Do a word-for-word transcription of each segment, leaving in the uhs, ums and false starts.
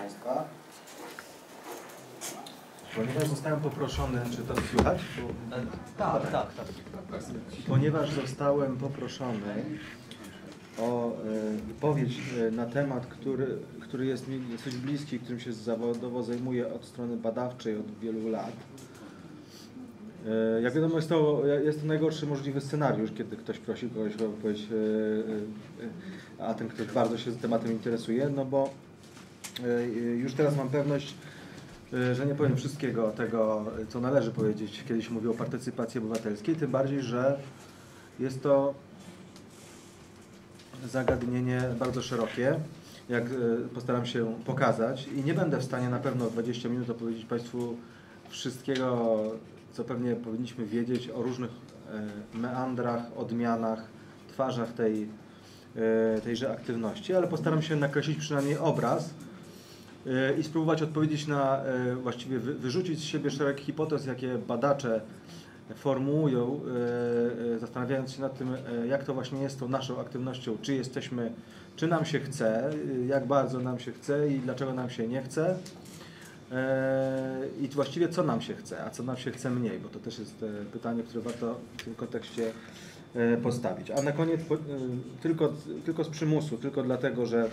Państwa. Ponieważ zostałem poproszony, czy to słychać? Bo... Tak, tak, tak. Ponieważ zostałem poproszony o wypowiedź na temat, który, który jest mi dosyć bliski, którym się zawodowo zajmuję od strony badawczej od wielu lat. Jak wiadomo, jest to, jest to najgorszy możliwy scenariusz, kiedy ktoś prosi kogoś o wypowiedź, a ten ktoś bardzo się tematem interesuje, no bo już teraz mam pewność, że nie powiem wszystkiego tego, co należy powiedzieć, kiedy się mówi o partycypacji obywatelskiej, tym bardziej, że jest to zagadnienie bardzo szerokie, jak postaram się pokazać i nie będę w stanie na pewno w dwadzieścia minut opowiedzieć Państwu wszystkiego, co pewnie powinniśmy wiedzieć o różnych meandrach, odmianach, twarzach tej, tejże aktywności, ale postaram się nakreślić przynajmniej obraz i spróbować odpowiedzieć na, właściwie wyrzucić z siebie szereg hipotez, jakie badacze formułują, zastanawiając się nad tym, jak to właśnie jest tą naszą aktywnością, czy jesteśmy, czy nam się chce, jak bardzo nam się chce i dlaczego nam się nie chce i właściwie co nam się chce, a co nam się chce mniej, bo to też jest pytanie, które warto w tym kontekście postawić. A na koniec tylko, tylko z przymusu, tylko dlatego, że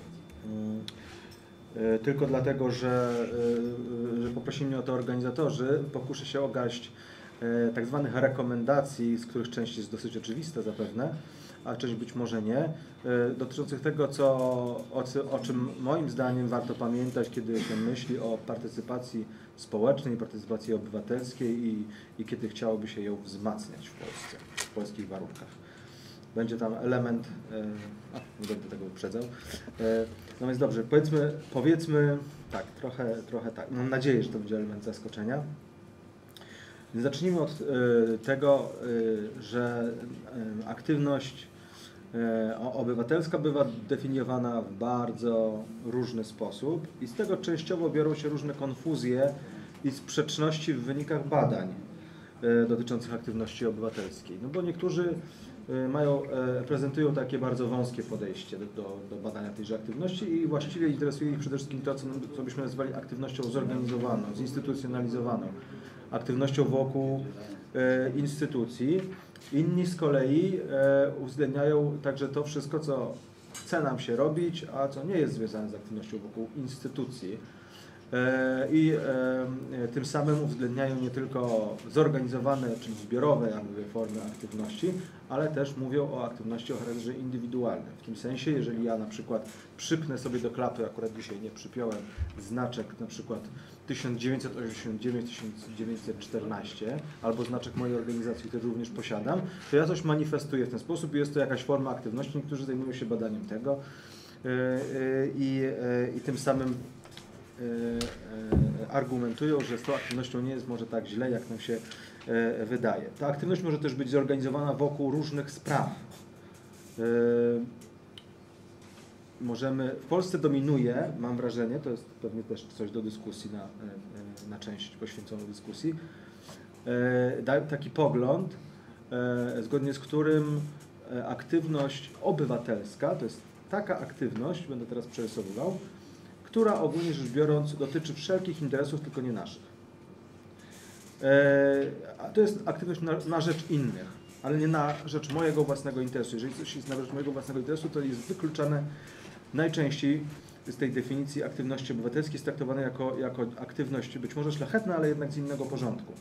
Tylko dlatego, że, że poprosili mnie o to organizatorzy, pokuszę się ogarść tak zwanych rekomendacji, z których część jest dosyć oczywista zapewne, a część być może nie, dotyczących tego, co, o, o czym moim zdaniem warto pamiętać, kiedy się myśli o partycypacji społecznej, partycypacji obywatelskiej i, i kiedy chciałoby się ją wzmacniać w Polsce, w polskich warunkach. Będzie tam element, a, nie będę tego uprzedzał. No więc dobrze, powiedzmy, powiedzmy tak, trochę, trochę tak. Mam nadzieję, że to będzie element zaskoczenia. Zacznijmy od tego, że aktywność obywatelska bywa definiowana w bardzo różny sposób i z tego częściowo biorą się różne konfuzje i sprzeczności w wynikach badań dotyczących aktywności obywatelskiej. No bo niektórzy mają, prezentują takie bardzo wąskie podejście do, do, do badania tejże aktywności i właściwie interesuje ich przede wszystkim to, co, co byśmy nazywali aktywnością zorganizowaną, zinstytucjonalizowaną, aktywnością wokół e, instytucji. Inni z kolei e, uwzględniają także to wszystko, co chce nam się robić, a co nie jest związane z aktywnością wokół instytucji. I tym samym uwzględniają nie tylko zorganizowane, czyli zbiorowe jakby formy aktywności, ale też mówią o aktywności o charakterze indywidualnym. W tym sensie, jeżeli ja na przykład przypnę sobie do klapy, akurat dzisiaj nie przypiąłem, znaczek na przykład tysiąc dziewięćset osiemdziesiąt dziewięć do tysiąc dziewięćset czternaście albo znaczek mojej organizacji, który również posiadam, to ja coś manifestuję w ten sposób i jest to jakaś forma aktywności. Niektórzy zajmują się badaniem tego i, i tym samym argumentują, że z tą aktywnością nie jest może tak źle, jak nam się wydaje. Ta aktywność może też być zorganizowana wokół różnych spraw. Możemy, w Polsce dominuje, mam wrażenie, to jest pewnie też coś do dyskusji, na, na część poświęconą dyskusji, taki pogląd, zgodnie z którym aktywność obywatelska to jest taka aktywność, będę teraz przerysowywał, która ogólnie rzecz biorąc dotyczy wszelkich interesów, tylko nie naszych. A to jest aktywność na, na rzecz innych, ale nie na rzecz mojego własnego interesu. Jeżeli coś jest na rzecz mojego własnego interesu, to jest wykluczane najczęściej z tej definicji aktywności obywatelskiej, jest traktowane jako, jako aktywność być może szlachetna, ale jednak z innego porządku.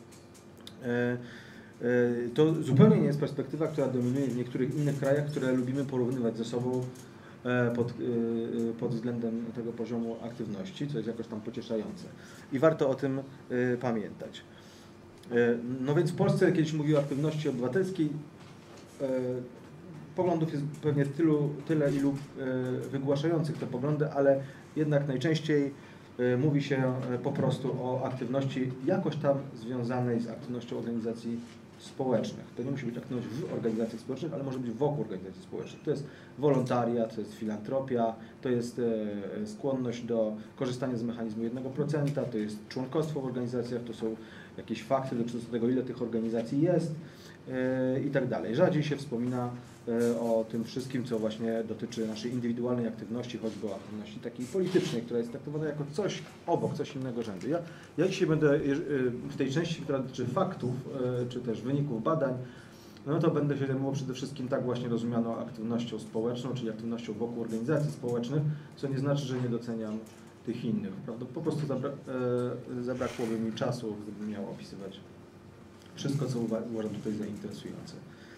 To zupełnie nie jest perspektywa, która dominuje w niektórych innych krajach, które lubimy porównywać ze sobą Pod, pod względem tego poziomu aktywności, co jest jakoś tam pocieszające. I warto o tym pamiętać. No więc w Polsce kiedyś mówił o aktywności obywatelskiej. Poglądów jest pewnie tylu, tyle, ilu wygłaszających te poglądy, ale jednak najczęściej mówi się po prostu o aktywności jakoś tam związanej z aktywnością organizacji społecznych. To nie musi być aktywność w organizacjach społecznych, ale może być wokół organizacji społecznych. To jest wolontariat, to jest filantropia, to jest skłonność do korzystania z mechanizmu jednego procenta, to jest członkostwo w organizacjach, to są jakieś fakty dotyczące tego, ile tych organizacji jest i tak dalej. Rzadziej się wspomina o tym wszystkim, co właśnie dotyczy naszej indywidualnej aktywności, choćby o aktywności takiej politycznej, która jest traktowana jako coś obok, coś innego rzędu. Ja, ja dzisiaj będę w tej części, która dotyczy faktów, czy też wyników badań, no to będę się zajmował przede wszystkim tak właśnie rozumianą aktywnością społeczną, czyli aktywnością wokół organizacji społecznych, co nie znaczy, że nie doceniam tych innych. Prawda? Po prostu zabra e, zabrakłoby mi czasu, gdybym miał opisywać wszystko, co uważam tutaj za interesujące.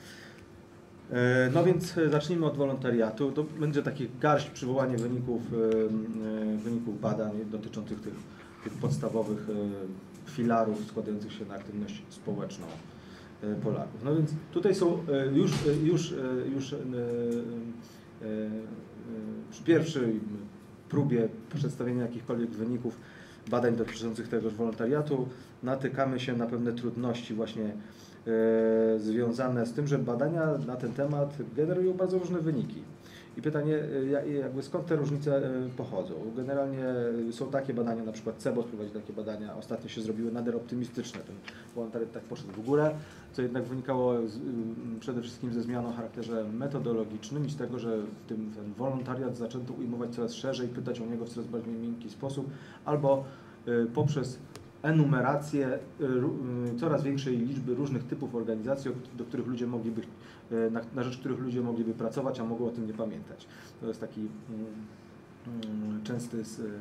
E, no więc zacznijmy od wolontariatu. To będzie taki garść przywołanie wyników, e, wyników badań dotyczących tych, tych podstawowych e, filarów składających się na aktywność społeczną Polaków. No więc tutaj są już, już, już przy pierwszej próbie przedstawienia jakichkolwiek wyników badań dotyczących tegoż wolontariatu natykamy się na pewne trudności właśnie związane z tym, że badania na ten temat generują bardzo różne wyniki. I pytanie, jakby skąd te różnice pochodzą? Generalnie są takie badania, na przykład C E B O S prowadzi takie badania, ostatnio się zrobiły nader optymistyczne, ten wolontariat tak poszedł w górę, co jednak wynikało z, przede wszystkim ze zmian o charakterze metodologicznym i z tego, że w tym, ten wolontariat zaczęto ujmować coraz szerzej, pytać o niego w coraz bardziej miękki sposób, albo poprzez enumerację coraz większej liczby różnych typów organizacji, do których ludzie mogliby, na, na rzecz których ludzie mogliby pracować, a mogą o tym nie pamiętać. To jest taki mm, częsty, z, yy,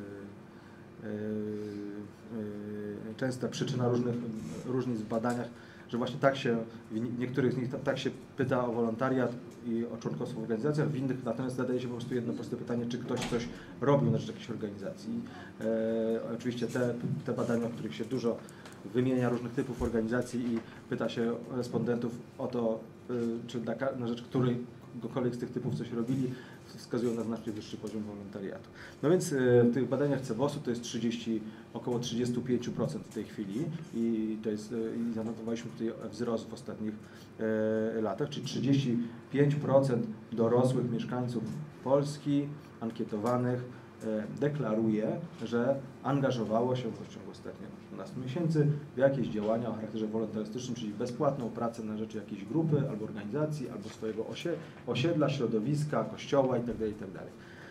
yy, częsta przyczyna różnych różnic w badaniach, że właśnie tak się, w niektórych z nich tak się pyta o wolontariat i o członkostwo w organizacjach, w innych natomiast zadaje się po prostu jedno proste pytanie, czy ktoś coś robił na rzecz jakiejś organizacji. E, oczywiście te, te badania, o których się dużo wymienia różnych typów organizacji i pyta się respondentów o to, y, czy na, na rzecz którejkolwiek z tych typów coś robili, wskazują na znacznie wyższy poziom wolontariatu. No więc y, w tych badaniach C E B O S-u to jest trzydzieści, około trzydzieści pięć procent w tej chwili i to jest, y, i zanotowaliśmy tutaj wzrost w ostatnich y, latach, czyli trzydzieści pięć procent dorosłych mieszkańców Polski ankietowanych deklaruje, że angażowało się w ciągu ostatnich dwunastu miesięcy w jakieś działania o charakterze wolontarystycznym, czyli bezpłatną pracę na rzecz jakiejś grupy albo organizacji, albo swojego osiedla, środowiska, kościoła itd. itd.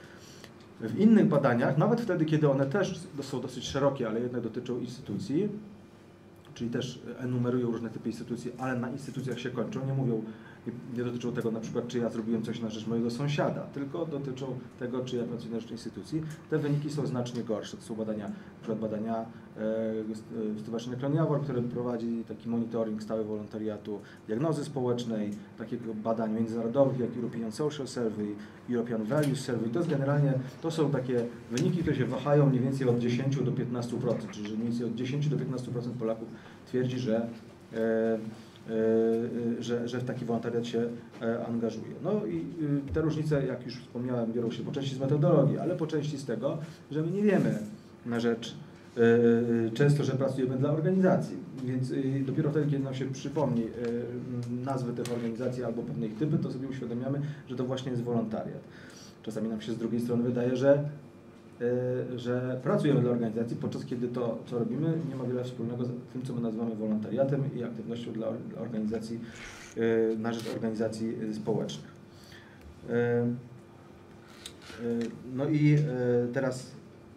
W innych badaniach, nawet wtedy, kiedy one też są dosyć szerokie, ale jednak dotyczą instytucji, czyli też enumerują różne typy instytucji, ale na instytucjach się kończą, nie mówią, nie dotyczą tego na przykład, czy ja zrobiłem coś na rzecz mojego sąsiada, tylko dotyczą tego, czy ja pracuję na rzecz instytucji. Te wyniki są znacznie gorsze. To są badania, na przykład badania e, Stowarzyszenia Klon Jawor, które prowadzi taki monitoring stały wolontariatu, diagnozy społecznej, takiego badań międzynarodowych jak European Social Survey, European Values Survey. To jest generalnie, to są takie wyniki, które się wahają mniej więcej od dziesięciu do piętnastu procent, czyli że mniej więcej od dziesięciu do piętnastu procent Polaków twierdzi, że e, Że, że w taki wolontariat się angażuje. No i te różnice, jak już wspomniałem, biorą się po części z metodologii, ale po części z tego, że my nie wiemy na rzecz często, że pracujemy dla organizacji, więc dopiero wtedy, kiedy nam się przypomni nazwy tych organizacji albo pewne ich typy, to sobie uświadamiamy, że to właśnie jest wolontariat. Czasami nam się z drugiej strony wydaje, że że pracujemy dla organizacji, podczas kiedy to, co robimy, nie ma wiele wspólnego z tym, co my nazywamy wolontariatem i aktywnością dla organizacji, na rzecz organizacji społecznych. No i teraz,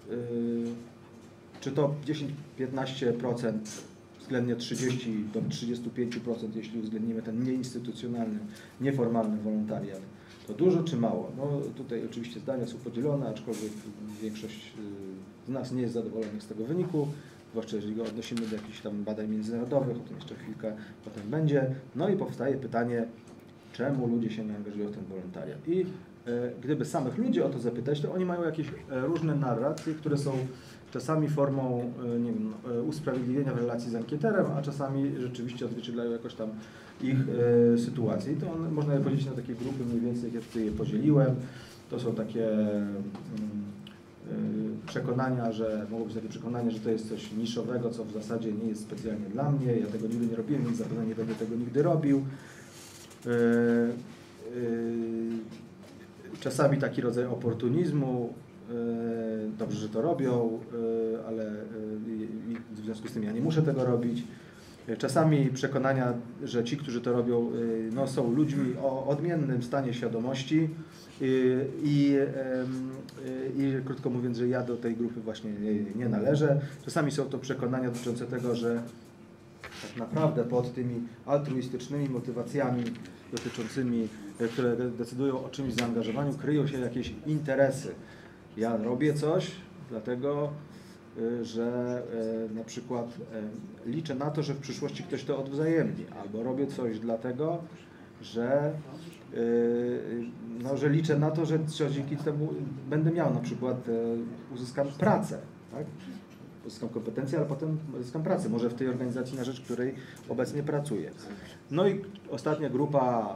czy to dziesięć do piętnastu procent, względnie trzydzieści do trzydziestu pięciu procent, jeśli uwzględnimy ten nieinstytucjonalny, nieformalny wolontariat, to dużo czy mało? No tutaj oczywiście zdania są podzielone, aczkolwiek większość z nas nie jest zadowolonych z tego wyniku, zwłaszcza jeżeli go odnosimy do jakichś tam badań międzynarodowych, o tym jeszcze chwilkę potem będzie. No i powstaje pytanie, czemu ludzie się nie angażują w ten wolontariat? I e, gdyby samych ludzi o to zapytać, to oni mają jakieś e, różne narracje, które są czasami formą e, nie wiem, e, usprawiedliwienia w relacji z ankieterem, a czasami rzeczywiście odzwierciedlają jakoś tam ich e, sytuację. I to one, można je podzielić na takie grupy mniej więcej, jak tutaj je podzieliłem. To są takie mm, e, przekonania, że mogą być takie przekonania, że to jest coś niszowego, co w zasadzie nie jest specjalnie dla mnie, ja tego nigdy nie robiłem, więc zapewne nie będę tego nigdy robił. E, e, czasami taki rodzaj oportunizmu, dobrze, że to robią, ale w związku z tym ja nie muszę tego robić. Czasami przekonania, że ci, którzy to robią, no, są ludźmi o odmiennym stanie świadomości i, i, i krótko mówiąc, że ja do tej grupy właśnie nie, nie należę. Czasami są to przekonania dotyczące tego, że tak naprawdę pod tymi altruistycznymi motywacjami dotyczącymi, które decydują o czymś zaangażowaniu, kryją się jakieś interesy. Ja robię coś, dlatego że na przykład liczę na to, że w przyszłości ktoś to odwzajemni, albo robię coś dlatego, że, no, że liczę na to, że dzięki temu będę miał na przykład, uzyskam pracę, tak? Uzyskam kompetencje, ale potem uzyskam pracę, może w tej organizacji, na rzecz której obecnie pracuję. No i ostatnia grupa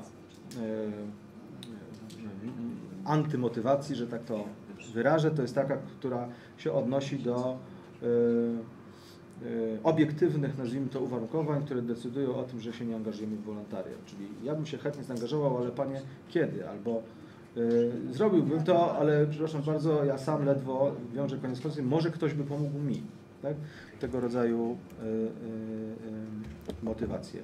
antymotywacji, że tak to wyrażę, to jest taka, która się odnosi do y, y, obiektywnych, nazwijmy to, uwarunkowań, które decydują o tym, że się nie angażujemy w wolontariat. Czyli ja bym się chętnie zaangażował, ale panie, kiedy? Albo y, zrobiłbym to, ale przepraszam bardzo, ja sam ledwo wiążę koniec końcem, może ktoś by pomógł mi. Tak? Tego rodzaju y, y, y, motywacje.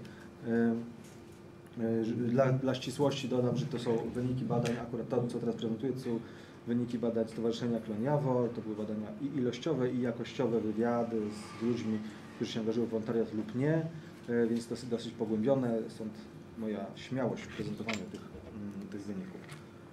Y, Dla, dla ścisłości dodam, że to są wyniki badań, akurat to, co teraz prezentuję, to są wyniki badań Stowarzyszenia Kloń Jawor, to były badania i ilościowe, i jakościowe, wywiady z ludźmi, którzy się angażują w wolontariat lub nie, więc dosyć, dosyć pogłębione, stąd moja śmiałość w prezentowaniu tych, tych wyników.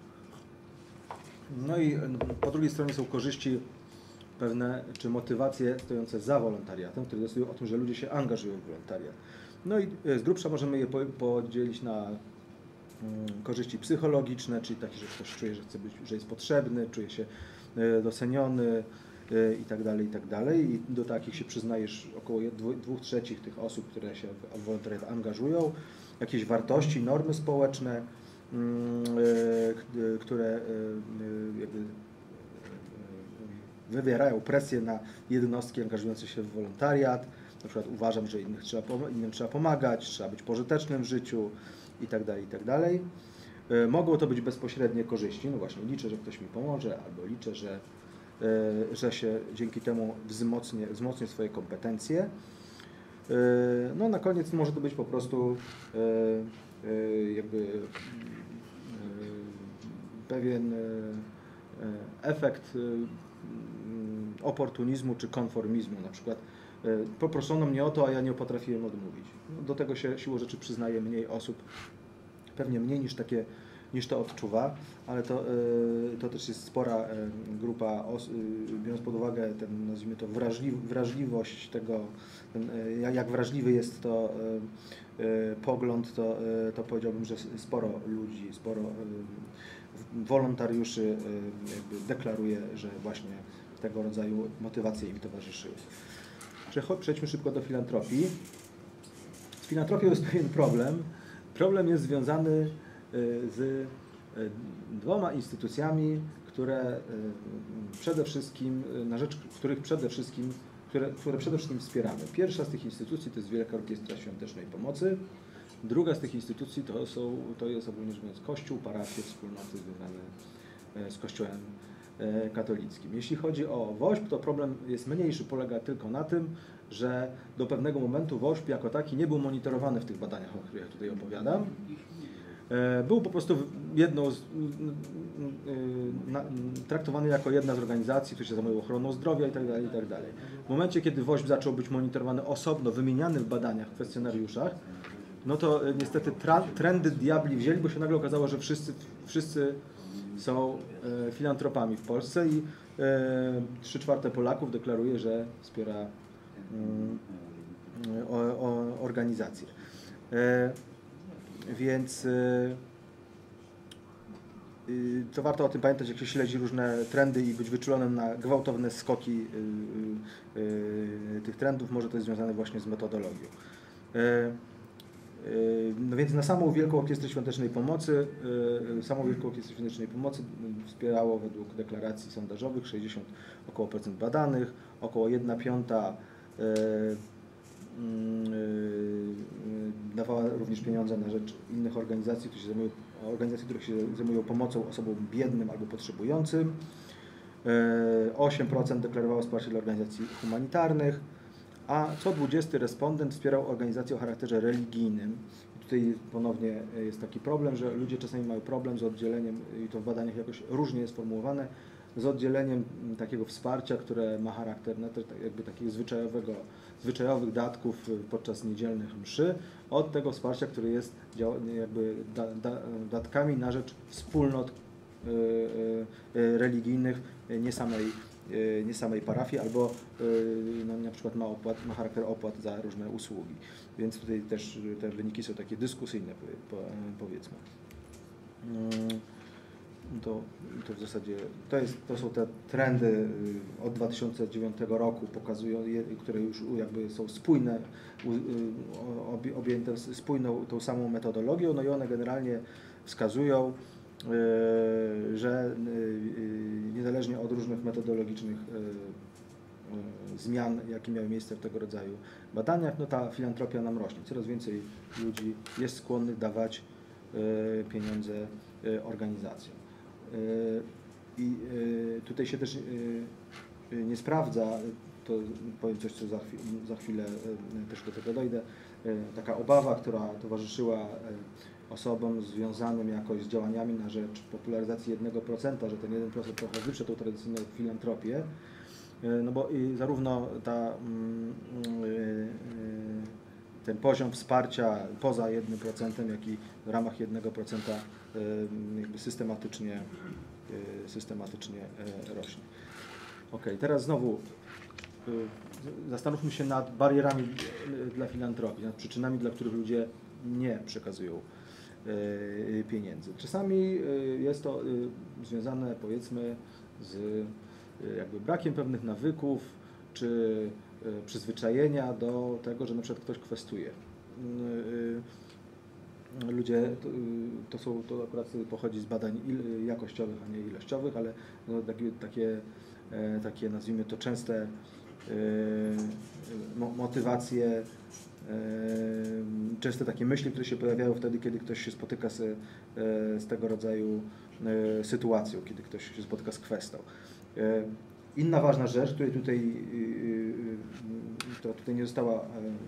No i po drugiej stronie są korzyści pewne, czy motywacje stojące za wolontariatem, które decydują o tym, że ludzie się angażują w wolontariat. No i z grubsza możemy je podzielić na korzyści psychologiczne, czyli takie, że ktoś czuje, że chce być, że jest potrzebny, czuje się doceniony i tak dalej, i tak dalej. I do takich się przyznajesz około dwóch trzecich tych osób, które się w wolontariat angażują. Jakieś wartości, normy społeczne, które jakby wywierają presję na jednostki angażujące się w wolontariat. Na przykład uważam, że innych trzeba, innym trzeba pomagać, trzeba być pożytecznym w życiu i tak dalej, i tak dalej. Mogą to być bezpośrednie korzyści, no właśnie liczę, że ktoś mi pomoże, albo liczę, że, że się dzięki temu wzmocnię, wzmocnię swoje kompetencje. No na koniec może to być po prostu jakby pewien efekt oportunizmu czy konformizmu, na przykład poproszono mnie o to, a ja nie potrafiłem odmówić. No, do tego się siłą rzeczy przyznaje mniej osób, pewnie mniej niż, takie, niż to odczuwa, ale to, to też jest spora grupa, biorąc pod uwagę ten, nazwijmy to, wrażli, wrażliwość tego, ten, jak wrażliwy jest to pogląd, to, to powiedziałbym, że sporo ludzi, sporo wolontariuszy jakby deklaruje, że właśnie tego rodzaju motywacje im towarzyszyły. Przejdźmy szybko do filantropii. Z filantropią jest pewien problem. Problem jest związany z dwoma instytucjami, które przede wszystkim, na rzecz których przede wszystkim, które, które przede wszystkim wspieramy. Pierwsza z tych instytucji to jest Wielka Orkiestra Świątecznej Pomocy. Druga z tych instytucji to, są, to jest ogólnie rzecz biorąc Kościół, parafie, wspólnoty związane z Kościołem katolickim. Jeśli chodzi o WOŚP, to problem jest mniejszy, polega tylko na tym, że do pewnego momentu WOŚP jako taki nie był monitorowany w tych badaniach, o których tutaj opowiadam. Był po prostu jedną z, traktowany jako jedna z organizacji, które się zajmują ochroną zdrowia itd., itd. W momencie, kiedy WOŚP zaczął być monitorowany osobno, wymieniany w badaniach, w kwestionariuszach, no to niestety trendy diabli wzięli, bo się nagle okazało, że wszyscy, wszyscy są filantropami w Polsce i trzy czwarte Polaków deklaruje, że wspiera organizację. Więc to warto o tym pamiętać, jak się śledzi różne trendy i być wyczulonym na gwałtowne skoki tych trendów. Może to jest związane właśnie z metodologią. No więc na samą Wielką Orkiestrę Świątecznej Pomocy, samą Wielką Orkiestrę Świątecznej Pomocy wspierało według deklaracji sondażowych sześćdziesiąt około procent badanych, około jedna piąta dawała również pieniądze na rzecz innych organizacji, które się zajmują, organizacji, które się zajmują pomocą osobom biednym albo potrzebującym. osiem procent deklarowało wsparcie dla organizacji humanitarnych, a co dwudziesty respondent wspierał organizacje o charakterze religijnym. I tutaj ponownie jest taki problem, że ludzie czasami mają problem z oddzieleniem, i to w badaniach jakoś różnie jest formułowane, z oddzieleniem takiego wsparcia, które ma charakter no, jakby takich zwyczajowego, zwyczajowych datków podczas niedzielnych mszy, od tego wsparcia, które jest jakby da, da, datkami na rzecz wspólnot y, y, religijnych nie samej, y, nie samej parafii, albo y, no, na przykład ma, opłat, ma charakter opłat za różne usługi. Więc tutaj też te wyniki są takie dyskusyjne, po, powiedzmy. Y, To, to w zasadzie to, jest, to są te trendy od dwa tysiące dziewiątego roku, pokazują, które już jakby są spójne, objęte spójną tą samą metodologią, no i one generalnie wskazują, że niezależnie od różnych metodologicznych zmian, jakie miały miejsce w tego rodzaju badaniach, no ta filantropia nam rośnie. Coraz więcej ludzi jest skłonnych dawać pieniądze organizacjom. I tutaj się też nie sprawdza, to powiem coś, co za, chwil, za chwilę też do tego dojdę, taka obawa, która towarzyszyła osobom związanym jakoś z działaniami na rzecz popularyzacji jednego procenta, że ten jeden procent trochę wyprze tą tradycyjną filantropię, no bo i zarówno ta, ten poziom wsparcia poza jednym procentem, jak i w ramach jednego procenta jakby systematycznie, systematycznie rośnie. Ok, teraz znowu zastanówmy się nad barierami dla filantropii, nad przyczynami, dla których ludzie nie przekazują pieniędzy. Czasami jest to związane, powiedzmy, z jakby brakiem pewnych nawyków, czy przyzwyczajenia do tego, że na przykład ktoś kwestuje. Ludzie, to, to, są, to akurat pochodzi z badań jakościowych, a nie ilościowych, ale no, takie, takie, takie, nazwijmy to, częste motywacje, częste takie myśli, które się pojawiają wtedy, kiedy ktoś się spotyka z, z tego rodzaju sytuacją, kiedy ktoś się spotyka z kwestią. Inna ważna rzecz, której tutaj, która tutaj nie została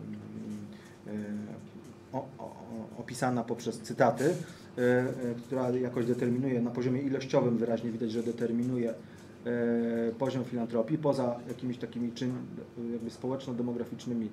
opisana poprzez cytaty, która jakoś determinuje, na poziomie ilościowym wyraźnie widać, że determinuje poziom filantropii, poza jakimiś takimi czyn, jakby społeczno-demograficznymi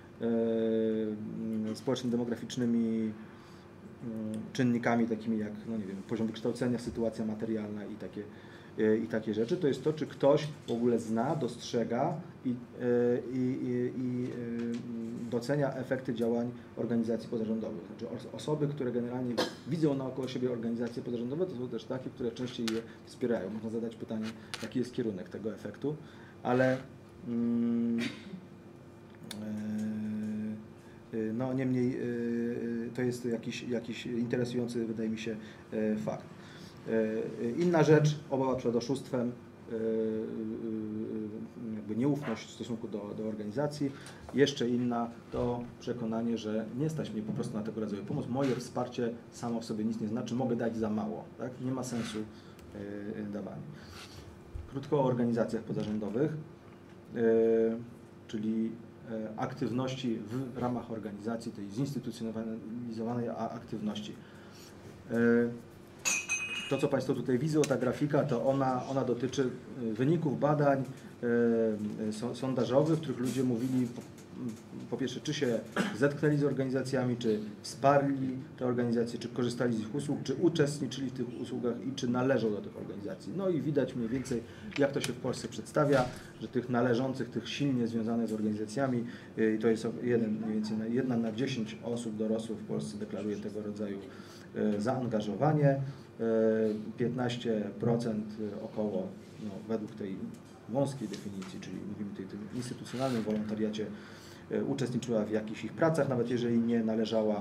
społeczno-demograficznymi czynnikami takimi jak, no nie wiem, poziom wykształcenia, sytuacja materialna i takie, i takie rzeczy, to jest to, czy ktoś w ogóle zna, dostrzega i, i, i, i docenia efekty działań organizacji pozarządowych. Znaczy osoby, które generalnie widzą naokoło siebie organizacje pozarządowe, to są też takie, które częściej je wspierają. Można zadać pytanie, jaki jest kierunek tego efektu, ale mm, no niemniej to jest jakiś, jakiś interesujący, wydaje mi się, fakt. Inna rzecz, obawa przed oszustwem, jakby nieufność w stosunku do, do organizacji. Jeszcze inna to przekonanie, że nie stać mnie po prostu na tego rodzaju pomoc. Moje wsparcie samo w sobie nic nie znaczy, mogę dać za mało. Tak? Nie ma sensu dawania. Krótko o organizacjach pozarządowych, czyli aktywności w ramach organizacji, tej zinstytucjonalizowanej aktywności. To, co Państwo tutaj widzą, ta grafika, to ona, ona dotyczy wyników badań sondażowych, w których ludzie mówili, po, po pierwsze, czy się zetknęli z organizacjami, czy wsparli te organizacje, czy korzystali z ich usług, czy uczestniczyli w tych usługach i czy należą do tych organizacji. No i widać mniej więcej, jak to się w Polsce przedstawia, że tych należących, tych silnie związanych z organizacjami, i to jest jeden, mniej więcej jedna na dziesięć osób dorosłych w Polsce deklaruje tego rodzaju zaangażowanie. piętnaście procent około, no, według tej wąskiej definicji, czyli mówimy tutaj o tym instytucjonalnym wolontariacie, uczestniczyła w jakichś ich pracach, nawet jeżeli nie należała.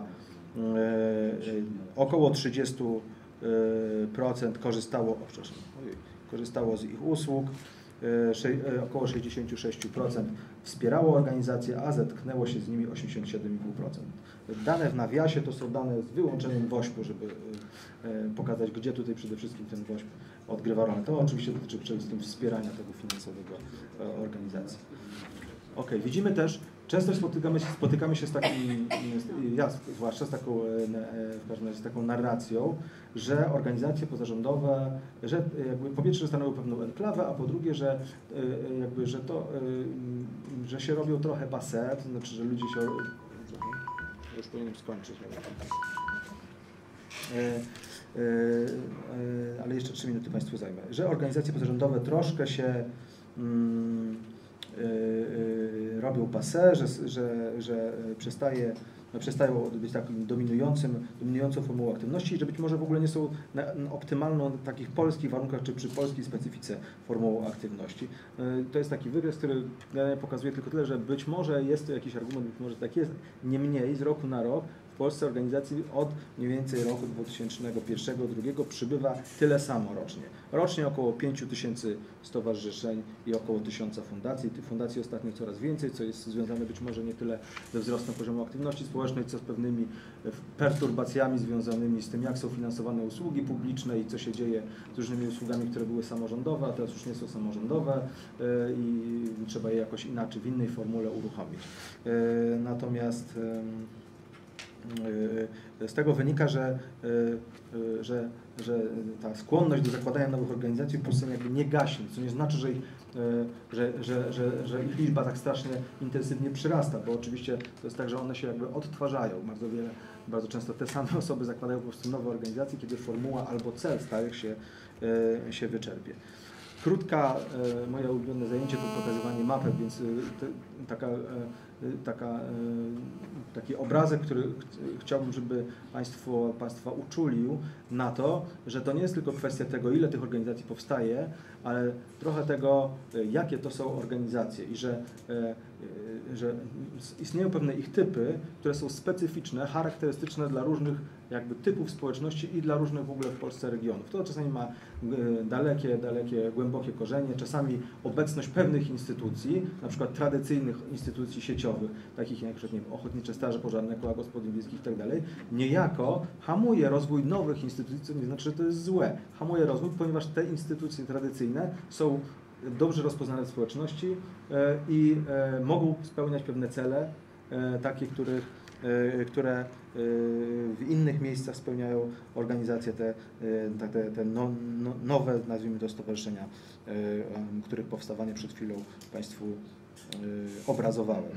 Około trzydzieści procent korzystało, o, przepraszam, korzystało z ich usług. około sześćdziesiąt sześć procent wspierało organizację, a zetknęło się z nimi osiemdziesiąt siedem i pół procent. Dane w nawiasie to są dane z wyłączeniem wośpu, żeby pokazać, gdzie tutaj przede wszystkim ten wośp odgrywa rolę. To oczywiście dotyczy przede wszystkim wspierania tego finansowego organizacji. Ok, widzimy też, często spotykamy się, spotykamy się z takim, ja zwłaszcza z taką, w każdym razie z taką narracją, że organizacje pozarządowe, że jakby po pierwsze stanowią pewną enklawę, a po drugie, że jakby, że to, że się robią trochę passé, to znaczy, że ludzie się, już powinienem skończyć, ale jeszcze trzy minuty Państwu zajmę, że organizacje pozarządowe troszkę się mm, robią passé, że, że, że przestaje, no przestają być takim dominującym, dominującą formułą aktywności i że być może w ogóle nie są na, na optymalną w takich polskich warunkach czy przy polskiej specyfice formułą aktywności. To jest taki wykres, który pokazuje tylko tyle, że być może jest to jakiś argument, być może tak jest, niemniej z roku na rok w Polsce organizacji od mniej więcej roku dwa tysiące pierwszego do dwa tysiące drugiego przybywa tyle samo rocznie. Rocznie około pięć tysięcy stowarzyszeń i około tysiąca fundacji. Tych fundacji ostatnio coraz więcej, co jest związane być może nie tyle ze wzrostem poziomu aktywności społecznej, co z pewnymi perturbacjami związanymi z tym, jak są finansowane usługi publiczne i co się dzieje z różnymi usługami, które były samorządowe, a teraz już nie są samorządowe i trzeba je jakoś inaczej, w innej formule uruchomić. Natomiast z tego wynika, że, że, że ta skłonność do zakładania nowych organizacji w Polsce jakby nie gaśnie, co nie znaczy, że ich, że, że, że, że ich liczba tak strasznie intensywnie przyrasta, bo oczywiście to jest tak, że one się jakby odtwarzają. Bardzo wiele, bardzo często te same osoby zakładają po prostu nowe organizacje, kiedy formuła albo cel starych się, się wyczerpie. Krótka, moje ulubione zajęcie to pokazywanie mapek, więc te, taka, taka, taki obrazek, który chciałbym, żeby Państwo, Państwa uczulił na to, że to nie jest tylko kwestia tego, ile tych organizacji powstaje, ale trochę tego, jakie to są organizacje i że, że istnieją pewne ich typy, które są specyficzne, charakterystyczne dla różnych jakby typów społeczności i dla różnych w ogóle w Polsce regionów. To czasami ma dalekie, dalekie, głębokie korzenie, czasami obecność pewnych instytucji, na przykład tradycyjnych instytucji sieciowych, takich jak nie wiem, Ochotnicze Straże Pożarne, Koła Gospodyń Wiejskich itd., niejako hamuje rozwój nowych instytucji, co nie znaczy, że to jest złe. Hamuje rozwój, ponieważ te instytucje tradycyjne są dobrze rozpoznane w społeczności i mogą spełniać pewne cele, takie, których które w innych miejscach spełniają organizacje te, te, te no, no, nowe, nazwijmy to, stowarzyszenia, których powstawanie przed chwilą Państwu obrazowałem.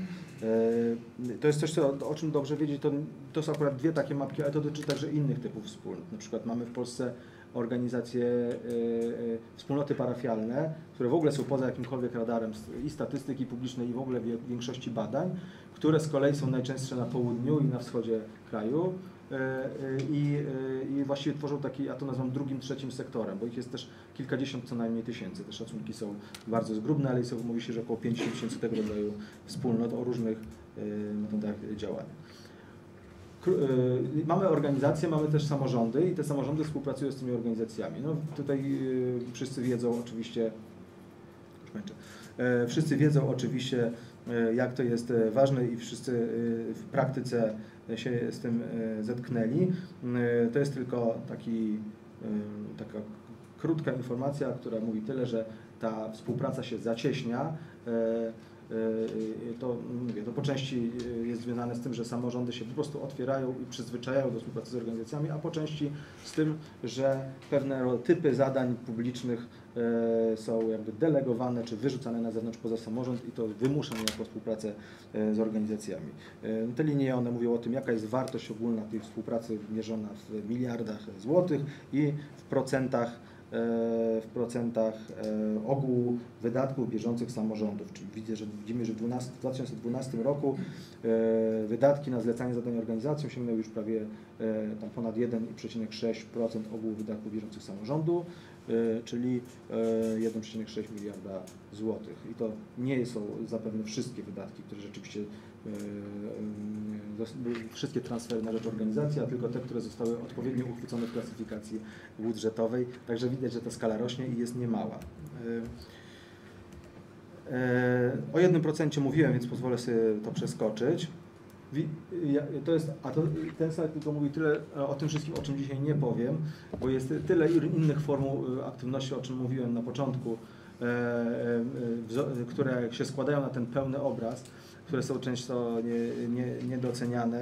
To jest coś, co, o czym dobrze wiedzieć, to, to są akurat dwie takie mapki, ale to dotyczy także innych typów wspólnot. Na przykład mamy w Polsce organizacje, wspólnoty parafialne, które w ogóle są poza jakimkolwiek radarem i statystyki publicznej i w ogóle większości badań, które z kolei są najczęstsze na południu i na wschodzie kraju i, i właściwie tworzą taki, ja to nazywam drugim, trzecim sektorem, bo ich jest też kilkadziesiąt co najmniej tysięcy. Te szacunki są bardzo zgrubne, ale są, mówi się, że około pięćdziesiąt tysięcy tego rodzaju wspólnot o różnych metodach działania. Mamy organizacje, mamy też samorządy i te samorządy współpracują z tymi organizacjami. No, tutaj wszyscy wiedzą oczywiście, już kończę, wszyscy wiedzą oczywiście, jak to jest ważne i wszyscy w praktyce się z tym zetknęli. To jest tylko taki, taka krótka informacja, która mówi tyle, że ta współpraca się zacieśnia. To, mówię, to po części jest związane z tym, że samorządy się po prostu otwierają i przyzwyczajają do współpracy z organizacjami, a po części z tym, że pewne typy zadań publicznych są jakby delegowane czy wyrzucane na zewnątrz poza samorząd i to wymusza niejako współpracę z organizacjami. Te linie one mówią o tym, jaka jest wartość ogólna tej współpracy mierzona w miliardach złotych i w procentach w procentach ogółu wydatków bieżących samorządów. Czyli widzę, że widzimy, że w dwa tysiące dwunastym roku wydatki na zlecanie zadań organizacjom sięgnęły już prawie tam ponad jeden przecinek sześć procent ogółu wydatków bieżących samorządu, czyli jeden przecinek sześć miliarda złotych. I to nie są zapewne wszystkie wydatki, które rzeczywiście wszystkie transfery na rzecz organizacji, a tylko te, które zostały odpowiednio uchwycone w klasyfikacji budżetowej. Także widać, że ta skala rośnie i jest niemała. O jednym procencie mówiłem, więc pozwolę sobie to przeskoczyć. To jest, a to, ten slajd tylko mówi tyle o tym wszystkim, o czym dzisiaj nie powiem, bo jest tyle innych form aktywności, o czym mówiłem na początku, które się składają na ten pełny obraz, które są często nie, nie, niedoceniane.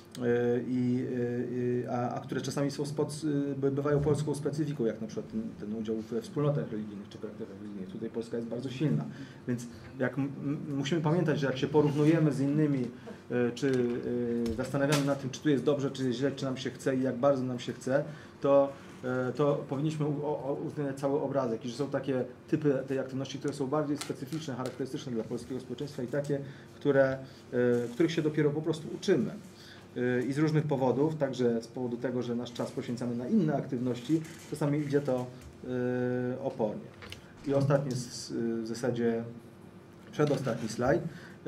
I, a, a które czasami są spod, bywają polską specyfiką, jak na przykład ten, ten udział we wspólnotach religijnych czy praktykach religijnych. Tutaj Polska jest bardzo silna, więc jak musimy pamiętać, że jak się porównujemy z innymi, czy zastanawiamy nad tym, czy tu jest dobrze, czy jest źle, czy nam się chce i jak bardzo nam się chce, to, to powinniśmy uwzględniać cały obrazek i że są takie typy tej aktywności, które są bardziej specyficzne, charakterystyczne dla polskiego społeczeństwa i takie, które, których się dopiero po prostu uczymy. I z różnych powodów, także z powodu tego, że nasz czas poświęcamy na inne aktywności, czasami idzie to opornie. I ostatni w zasadzie, przedostatni slajd,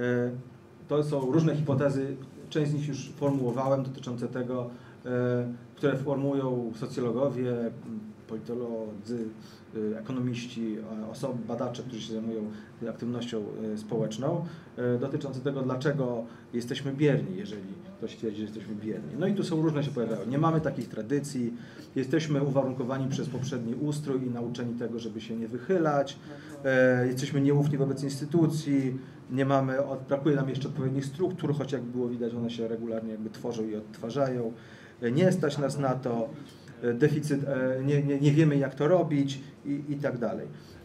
to są różne hipotezy, część z nich już formułowałem, dotyczące tego, które formułują socjologowie, politolodzy, ekonomiści, osoby, badacze, którzy się zajmują aktywnością społeczną, dotyczące tego, dlaczego jesteśmy bierni, jeżeli ktoś twierdzi, że jesteśmy bierni. No i tu są różne się pojawiają. Nie mamy takich tradycji, jesteśmy uwarunkowani przez poprzedni ustrój i nauczeni tego, żeby się nie wychylać, jesteśmy nieufni wobec instytucji, nie mamy, brakuje nam jeszcze odpowiednich struktur, choć jak było widać, one się regularnie jakby tworzą i odtwarzają. Nie stać nas na to, deficyt, nie, nie, nie wiemy jak to robić i, i tak dalej.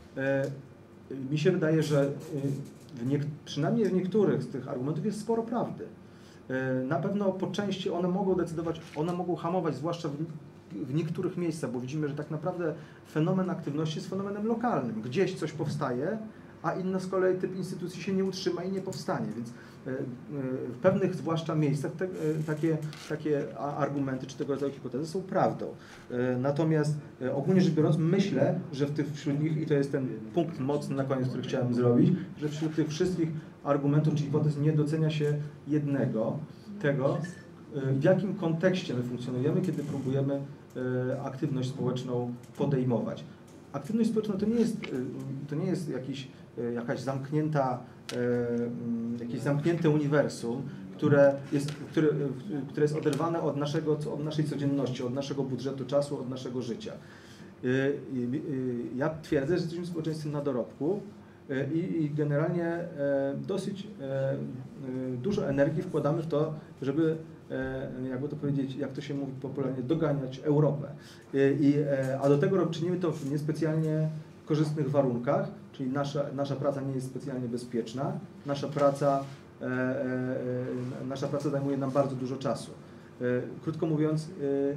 Mi się wydaje, że w nie, przynajmniej w niektórych z tych argumentów jest sporo prawdy. Na pewno po części one mogą decydować, one mogą hamować, zwłaszcza w, w niektórych miejscach, bo widzimy, że tak naprawdę fenomen aktywności jest fenomenem lokalnym. Gdzieś coś powstaje, a inny z kolei typ instytucji się nie utrzyma i nie powstanie, więc w pewnych zwłaszcza miejscach te, takie, takie argumenty czy tego rodzaju hipotezy są prawdą. Natomiast ogólnie rzecz biorąc myślę, że w tych, wśród nich, i to jest ten punkt mocny na koniec, który chciałem zrobić, że wśród tych wszystkich argumentów czy hipotez nie docenia się jednego, tego, w jakim kontekście my funkcjonujemy, kiedy próbujemy aktywność społeczną podejmować. Aktywność społeczna to nie jest, to nie jest jakiś, jakaś zamknięta, jakieś zamknięte uniwersum, które jest, które, które jest oderwane od, naszego, od naszej codzienności, od naszego budżetu czasu, od naszego życia. Ja twierdzę, że jesteśmy społeczeństwem na dorobku i, i generalnie dosyć dużo energii wkładamy w to, żeby, jakby to powiedzieć, jak to się mówi popularnie, doganiać Europę. I, a do tego czynimy to w niespecjalnie korzystnych warunkach, czyli nasza, nasza praca nie jest specjalnie bezpieczna, nasza praca, e, e, nasza praca zajmuje nam bardzo dużo czasu. E, krótko mówiąc, e, e,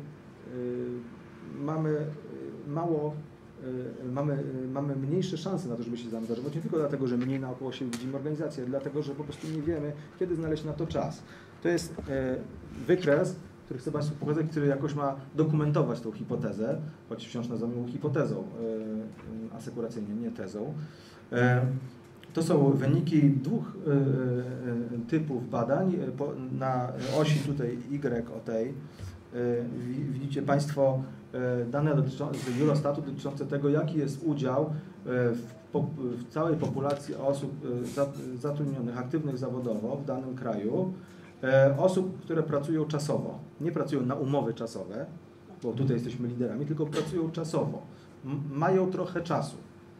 mamy mało, e, mamy, mamy mniejsze szanse na to, żeby się zaangażować, nie tylko dlatego, że mniej naokoło się widzimy organizację, ale dlatego, że po prostu nie wiemy, kiedy znaleźć na to czas. To jest e, wykres, który chcę Państwu pokazać, który jakoś ma dokumentować tą hipotezę, choć wciąż nazywam ją hipotezą e, asekuracyjnie, nie tezą. E, to są wyniki dwóch e, e, typów badań. Po, na osi tutaj Y o tej e, widzicie Państwo e, dane dotyczące Eurostatu dotyczące tego, jaki jest udział e, w, po, w całej populacji osób e, zatrudnionych, aktywnych zawodowo w danym kraju, osób, które pracują czasowo. Nie pracują na umowy czasowe, bo tutaj jesteśmy liderami, tylko pracują czasowo. M mają trochę czasu.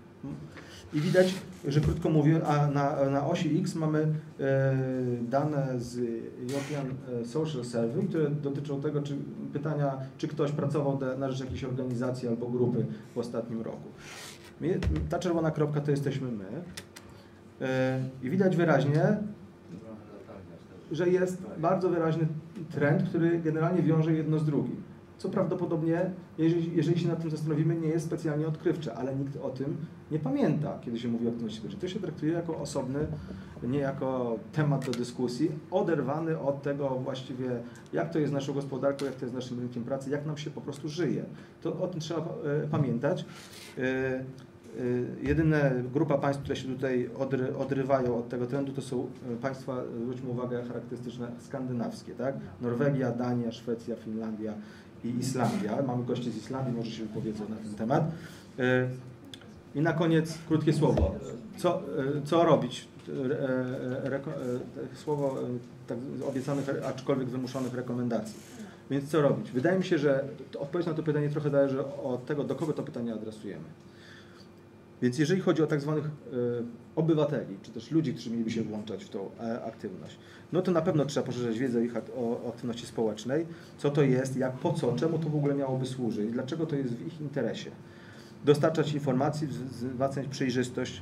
I widać, że krótko mówiąc, a na, na osi X mamy e, dane z European Social Survey, które dotyczą tego, czy pytania, czy ktoś pracował na rzecz jakiejś organizacji albo grupy w ostatnim roku. Ta czerwona kropka to jesteśmy my. E, I widać wyraźnie, że jest bardzo wyraźny trend, który generalnie wiąże jedno z drugim. Co prawdopodobnie, jeżeli, jeżeli się nad tym zastanowimy, nie jest specjalnie odkrywcze, ale nikt o tym nie pamięta, kiedy się mówi o aktywności społecznej. To się traktuje jako osobny, nie jako temat do dyskusji, oderwany od tego właściwie, jak to jest z naszą gospodarką, jak to jest z naszym rynkiem pracy, jak nam się po prostu żyje. To o tym trzeba e, pamiętać. E, Jedyna grupa państw, które się tutaj odry, odrywają od tego trendu, to są państwa, zwróćmy uwagę, charakterystyczne skandynawskie, tak? Norwegia, Dania, Szwecja, Finlandia i Islandia. Mamy gości z Islandii, może się wypowiedzą na ten temat. I na koniec krótkie słowo. Co, co robić? Reko, słowo tak obiecanych, aczkolwiek wymuszonych rekomendacji. Więc co robić? Wydaje mi się, że odpowiedź na to pytanie trochę zależy od tego, do kogo to pytanie adresujemy. Więc jeżeli chodzi o tak zwanych y, obywateli, czy też ludzi, którzy mieliby się włączać w tą e, aktywność, no to na pewno trzeba poszerzać wiedzę o, ich, o, o aktywności społecznej, co to jest, jak, po co, czemu to w ogóle miałoby służyć, dlaczego to jest w ich interesie. Dostarczać informacji, wzmacniać przejrzystość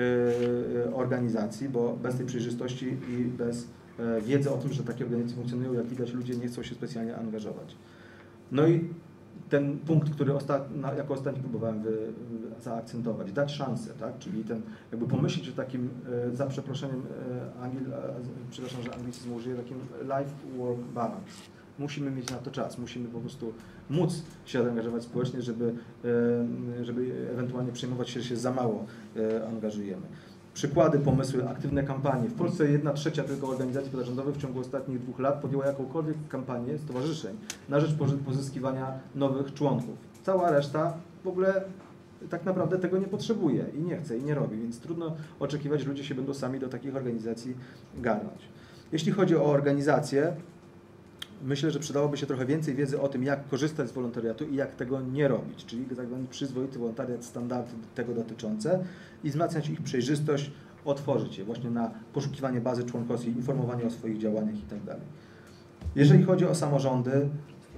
y, organizacji, bo bez tej przejrzystości i bez y, wiedzy o tym, że takie organizacje funkcjonują, jak widać, ludzie nie chcą się specjalnie angażować. No i ten punkt, który ostat, na, jako ostatni próbowałem wy, wy, zaakcentować, dać szansę, tak? Czyli ten, jakby pomyśleć o takim, e, za przeproszeniem, e, Angli, e, przepraszam, że anglicyzm użyję, takim life-work balance. Musimy mieć na to czas, musimy po prostu móc się zaangażować społecznie, żeby, e, żeby ewentualnie przejmować się, że się za mało e, angażujemy. Przykłady, pomysły, aktywne kampanie. W Polsce jedna trzecia tylko organizacji pozarządowych w ciągu ostatnich dwóch lat podjęła jakąkolwiek kampanię stowarzyszeń na rzecz pozyskiwania nowych członków. Cała reszta w ogóle tak naprawdę tego nie potrzebuje i nie chce i nie robi, więc trudno oczekiwać, że ludzie się będą sami do takich organizacji garnąć. Jeśli chodzi o organizację, myślę, że przydałoby się trochę więcej wiedzy o tym, jak korzystać z wolontariatu i jak tego nie robić, czyli tak zwany przyzwoity wolontariat, standardy tego dotyczące i wzmacniać ich przejrzystość, otworzyć je właśnie na poszukiwanie bazy członkowskiej, informowanie o swoich działaniach itd. Jeżeli chodzi o samorządy,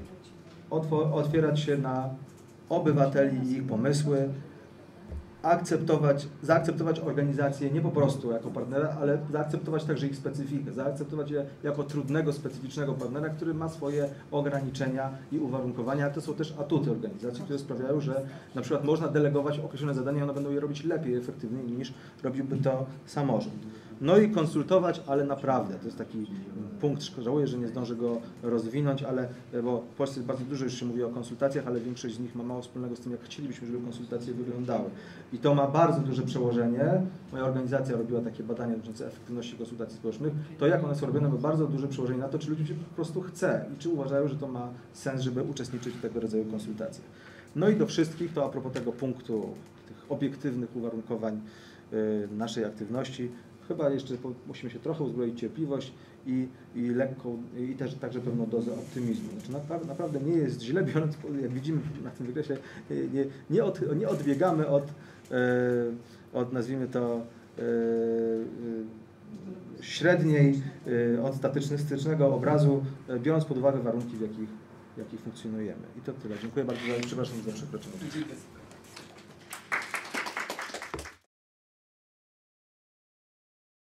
otwierać się na obywateli i ich pomysły, akceptować, zaakceptować organizację nie po prostu jako partnera, ale zaakceptować także ich specyfikę, zaakceptować je jako trudnego, specyficznego partnera, który ma swoje ograniczenia i uwarunkowania. To są też atuty organizacji, które sprawiają, że na przykład można delegować określone zadania, one będą je robić lepiej, efektywniej niż robiłby to samorząd. No i konsultować, ale naprawdę, to jest taki punkt, żałuję, że nie zdążę go rozwinąć, ale, bo w Polsce bardzo dużo już się mówi o konsultacjach, ale większość z nich ma mało wspólnego z tym, jak chcielibyśmy, żeby konsultacje wyglądały. I to ma bardzo duże przełożenie. Moja organizacja robiła takie badania dotyczące efektywności konsultacji społecznych. To, jak one są robione, ma bardzo duże przełożenie na to, czy ludziom się po prostu chce i czy uważają, że to ma sens, żeby uczestniczyć w tego rodzaju konsultacjach. No i do wszystkich, to a propos tego punktu, tych obiektywnych uwarunkowań yy, naszej aktywności, chyba jeszcze musimy się trochę uzbroić cierpliwość i, i lekką, i też także pewną dozę optymizmu. Znaczy naprawdę, naprawdę nie jest źle, biorąc, jak widzimy na tym wykresie, nie, nie, od, nie odbiegamy od, e, od nazwijmy to, e, średniej, e, od statystycznego obrazu, e, biorąc pod uwagę warunki, w jakich, w jakich funkcjonujemy. I to tyle. Dziękuję bardzo za, przepraszam za przekroczenie.